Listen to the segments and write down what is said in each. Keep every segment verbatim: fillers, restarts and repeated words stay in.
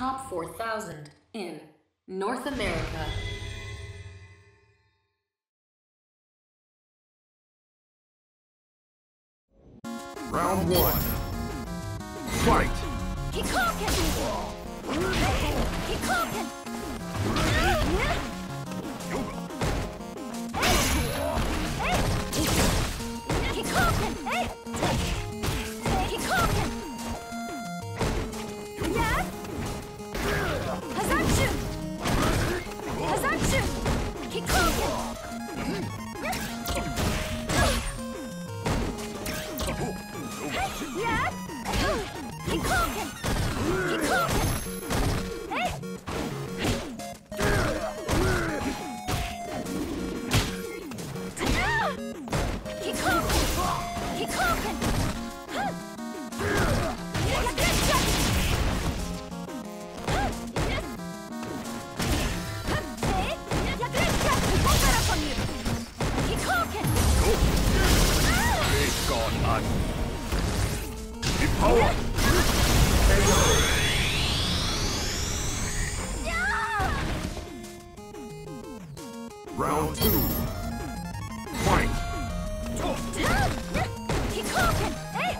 top four thousand in North America. Round one. Fight! Kikoken! Kikoken! Kikoken! Kikoken! Yeah? Hazatsu! Hazatsu! Kikoken! Yeah? Kikoken! Kikoken! Hey! Kikoken! Kikoken! Huh! Yakuza! Huh! Hey! Yakuza! Won't let up on you! Kikoken! Big God, man. Keep power! Round two. Fight! Kikoken! Hey!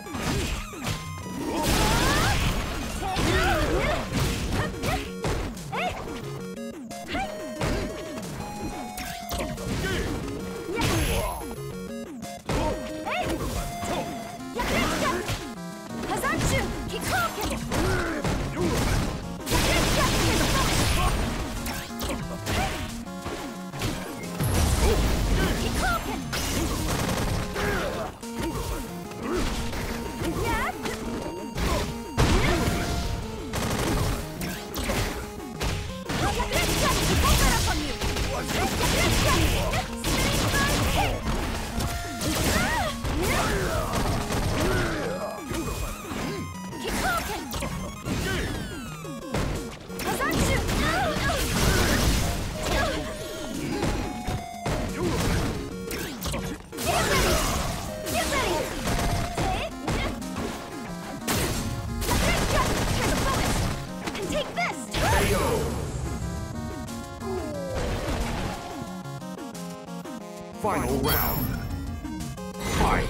Hazatsu! Kikoken! Final round. Fight!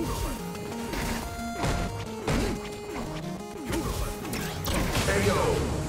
K O